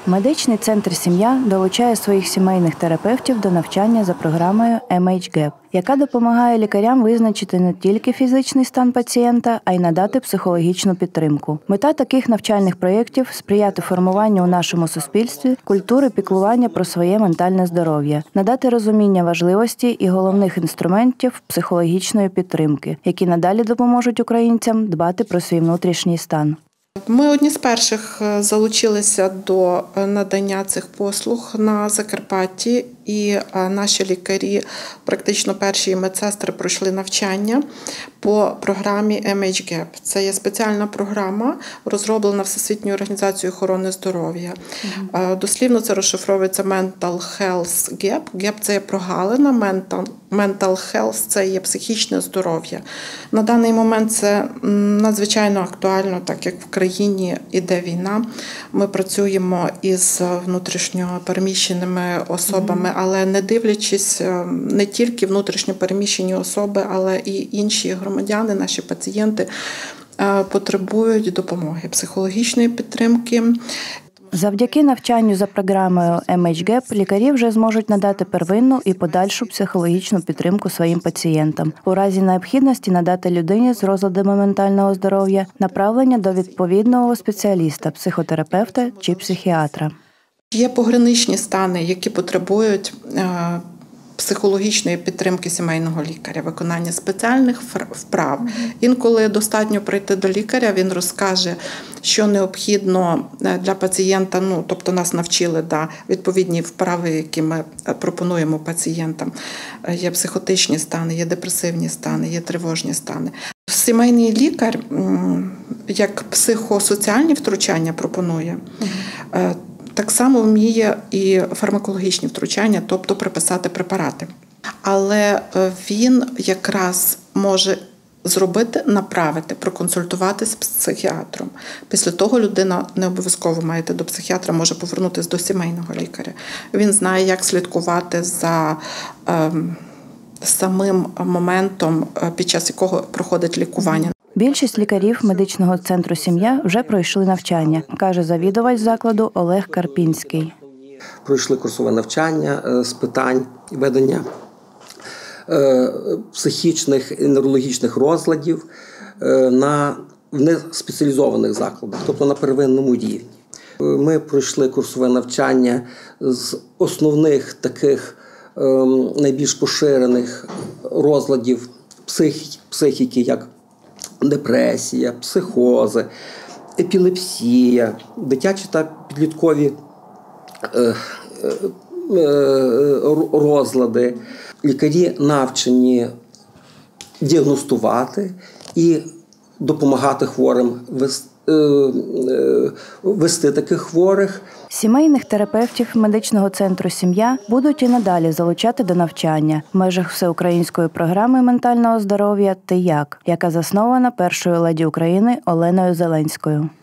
Медичний центр «Сім'я» долучає своїх сімейних терапевтів до навчання за програмою MHGAP, яка допомагає лікарям визначити не тільки фізичний стан пацієнта, а й надати психологічну підтримку. Мета таких навчальних проєктів – сприяти формуванню у нашому суспільстві культури піклування про своє ментальне здоров'я, надати розуміння важливості і головних інструментів психологічної підтримки, які надалі допоможуть українцям дбати про свій внутрішній стан. Ми одні з перших залучилися до надання цих послуг на Закарпатті, і наші лікарі, практично перші медсестри, пройшли навчання по програмі MHGAP. Це є спеціальна програма, розроблена Всесвітньою організацією охорони здоров'я. Дослівно це розшифровується Mental Health Gap. Gap – це є прогалина, Mental Health – це є психічне здоров'я. На даний момент це надзвичайно актуально, так як в країні іде війна. Ми працюємо із внутрішньо переміщеними особами, але не дивлячись не тільки внутрішньо переміщені особи, але і інші громадяни, наші пацієнти потребують допомоги, психологічної підтримки. Завдяки навчанню за програмою MHGAP лікарі вже зможуть надати первинну і подальшу психологічну підтримку своїм пацієнтам. У разі необхідності надати людині з розладами ментального здоров'я направлення до відповідного спеціаліста, психотерапевта чи психіатра. Є пограничні стани, які потребують психологічної підтримки сімейного лікаря, виконання спеціальних вправ. Інколи достатньо прийти до лікаря, він розкаже, що необхідно для пацієнта, тобто нас навчили відповідні вправи, які ми пропонуємо пацієнтам. Є психотичні стани, є депресивні стани, є тривожні стани. Сімейний лікар, як психосоціальні втручання пропонує, так само вміє і фармакологічні втручання, тобто приписати препарати. Але він якраз може зробити, направити, проконсультуватись з психіатром. Після того людина не обов'язково має йти до психіатра, може повернутися до сімейного лікаря. Він знає, як слідкувати за самим моментом, під час якого проходить лікування. Більшість лікарів медичного центру «Сім'я» вже пройшли навчання, каже завідувач закладу Олег Карпінський. Пройшли курсове навчання з питань ведення психічних і неврологічних розладів в неспеціалізованих закладах, тобто на первинному рівні. Ми пройшли курсове навчання з основних таких найбільш поширених розладів психіки, як депресія, психози, епілепсія, дитячі та підліткові розлади. Лікарі навчені діагностувати і допомагати хворим вести таких хворих. Сімейних терапевтів медичного центру «Сім'я» будуть і надалі залучати до навчання в межах всеукраїнської програми ментального здоров'я «Ти як?», яка заснована першою леді України Оленою Зеленською.